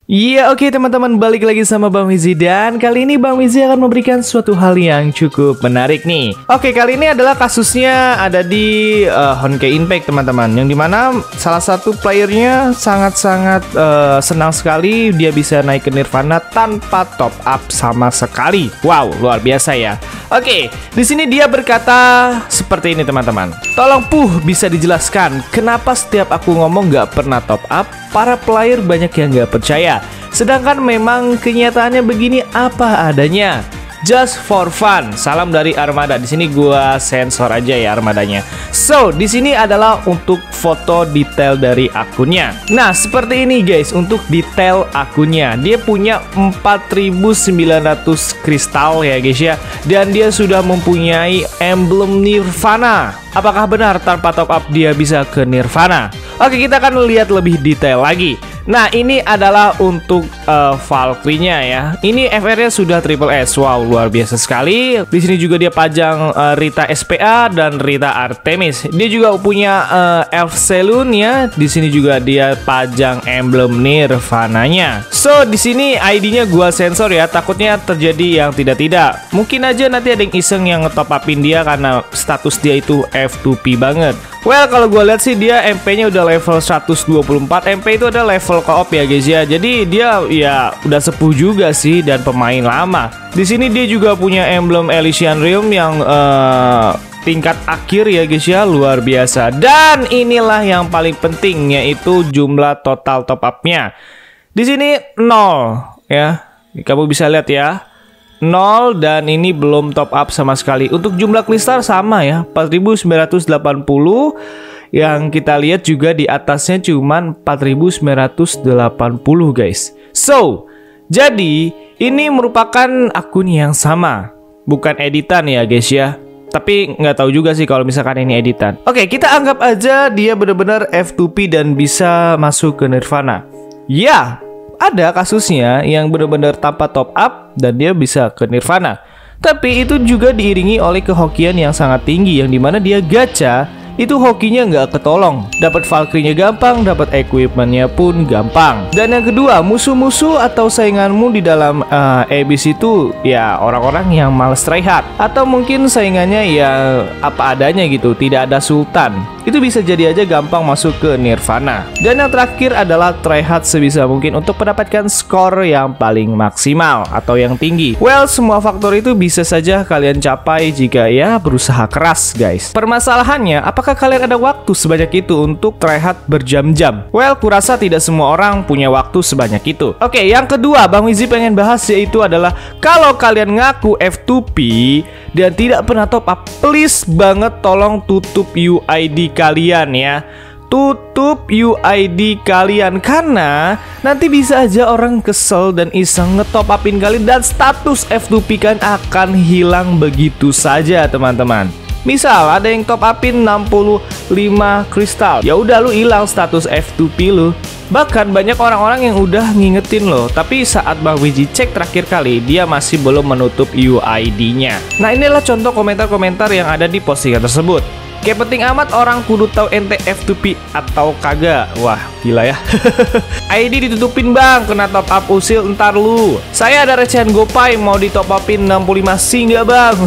Iya, oke teman-teman, balik lagi sama Bang Wizi. Dan kali ini Bang Wizi akan memberikan suatu hal yang cukup menarik nih. Oke, kali ini adalah kasusnya ada di Honkai Impact teman-teman, yang dimana salah satu playernya sangat-sangat senang sekali dia bisa naik ke Nirvana tanpa top up sama sekali. Wow, luar biasa ya. Oke, di sini dia berkata seperti ini teman-teman. Tolong bisa dijelaskan kenapa setiap aku ngomong nggak pernah top up, para player banyak yang nggak percaya. Sedangkan memang kenyataannya begini apa adanya. Just for fun. Salam dari Armada. Di sini gua sensor aja ya armadanya. So, di sini adalah untuk foto detail dari akunnya. Nah, seperti ini guys untuk detail akunnya. Dia punya 4.900 kristal ya guys ya. Dan dia sudah mempunyai emblem Nirvana. Apakah benar tanpa top up dia bisa ke Nirvana? Oke, kita akan lihat lebih detail lagi. Nah, ini adalah untuk Valkyrie-nya ya. Ini FR-nya sudah triple S. Wow, luar biasa sekali. Di sini juga dia pajang Rita SPA dan Rita Artemis. Dia juga punya Elf Saloon ya. Di sini juga dia pajang emblem Nirvana-nya. So, di sini ID-nya gua sensor ya. Takutnya terjadi yang tidak-tidak. Mungkin aja nanti ada yang iseng yang ngetop upin dia karena status dia itu F2P banget. Well, kalau gue lihat sih dia MP-nya udah level 124. MP itu ada level co-op ya guys ya. Jadi dia ya udah sepuh juga sih dan pemain lama. Di sini dia juga punya emblem Elysian Realm yang tingkat akhir ya guys ya, luar biasa. Dan inilah yang paling penting yaitu jumlah total top up-nya. Di sini 0 ya. Kamu bisa lihat ya. 0 dan ini belum top up sama sekali. Untuk jumlah kristal sama ya, 4.980. Yang kita lihat juga di atasnya cuman 4.980 guys. So, jadi ini merupakan akun yang sama, bukan editan ya guys ya. Tapi nggak tahu juga sih kalau misalkan ini editan. Oke, kita anggap aja dia benar-benar F2P dan bisa masuk ke Nirvana. Ya, ada kasusnya yang benar-benar tanpa top up dan dia bisa ke Nirvana. Tapi itu juga diiringi oleh kehokian yang sangat tinggi, yang dimana dia gacha itu hokinya nggak ketolong. Dapat Valkyrie-nya gampang, dapat equipment-nya pun gampang. Dan yang kedua, musuh-musuh atau sainganmu di dalam Abyss itu ya orang-orang yang males tryhard, atau mungkin saingannya ya apa adanya gitu, tidak ada sultan. Itu bisa jadi aja gampang masuk ke Nirvana. Dan yang terakhir adalah tryhard sebisa mungkin untuk mendapatkan skor yang paling maksimal atau yang tinggi. Well, semua faktor itu bisa saja kalian capai jika ya berusaha keras guys. Permasalahannya, apakah kalian ada waktu sebanyak itu untuk tryhard berjam-jam? Well, kurasa tidak semua orang punya waktu sebanyak itu. Oke, yang kedua Bang Wizi pengen bahas yaitu adalah kalau kalian ngaku F2P dan tidak pernah top up, please banget tolong tutup UID kalian ya. Tutup UID kalian karena nanti bisa aja orang kesel dan iseng ngetop upin kalian dan status F2P kan akan hilang begitu saja teman-teman. Misal ada yang top upin 65 kristal, ya udah lu hilang status F2P lu. Bahkan banyak orang-orang yang udah ngingetin loh, tapi saat Bang Wizi cek terakhir kali dia masih belum menutup UID-nya. Nah, inilah contoh komentar-komentar yang ada di postingan tersebut. Kayak penting amat orang kudu tahu ente F2P atau kagak. Wah, gila ya. ID ditutupin bang, kena top up usil ntar lu. Saya ada recehan GoPay mau di top upin 65 sih nggak bang?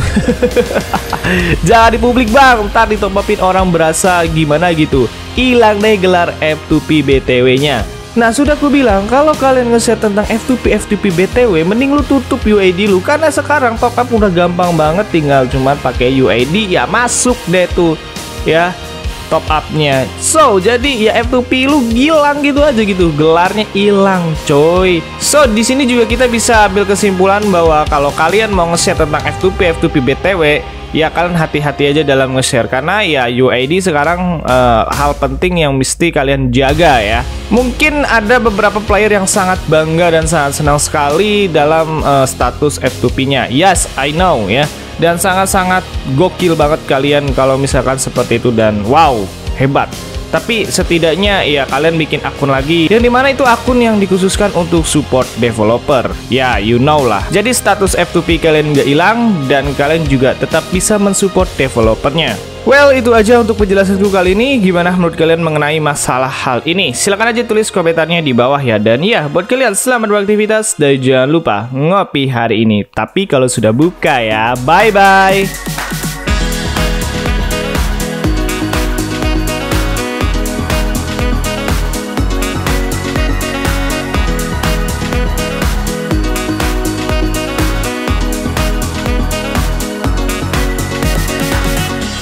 Jangan di publik bang, ntar di top upin orang berasa gimana gitu. Hilang deh gelar F2P BTW-nya. Nah, sudah aku bilang kalau kalian nge-share tentang F2P BTW, mending lu tutup UID lu karena sekarang top up udah gampang banget, tinggal cuman pakai UID ya masuk deh tuh ya top up-nya. So, jadi ya F2P lu hilang gitu aja gitu, gelarnya hilang coy. So, di sini juga kita bisa ambil kesimpulan bahwa kalau kalian mau nge-share tentang F2P BTW, ya kalian hati-hati aja dalam nge-share karena ya UID sekarang hal penting yang mesti kalian jaga ya. Mungkin ada beberapa player yang sangat bangga dan sangat senang sekali dalam status F2P-nya. Yes, I know ya. Dan sangat-sangat gokil banget kalian kalau misalkan seperti itu dan wow, hebat. Tapi setidaknya ya kalian bikin akun lagi, yang dimana itu akun yang dikhususkan untuk support developer. Ya, you know lah. Jadi status F2P kalian nggak hilang dan kalian juga tetap bisa mensupport developernya. Well, itu aja untuk penjelasanku kali ini. Gimana menurut kalian mengenai masalah hal ini? Silahkan aja tulis komentarnya di bawah ya. Dan ya, buat kalian selamat beraktivitas dan jangan lupa ngopi hari ini. Tapi kalau sudah buka ya, bye-bye.